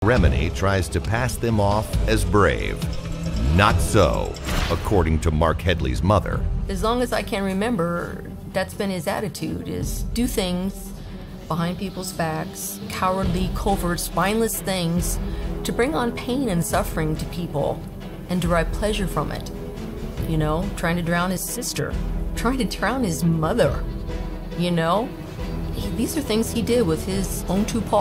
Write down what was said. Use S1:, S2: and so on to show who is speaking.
S1: Remini tries to pass them off as brave. Not so, according to Marc Headley's mother.
S2: As long as I can remember, that's been his attitude, is do things behind people's backs, cowardly, covert, spineless things to bring on pain and suffering to people and derive pleasure from it. You know, trying to drown his sister, trying to drown his mother, you know? These are things he did with his own two paws.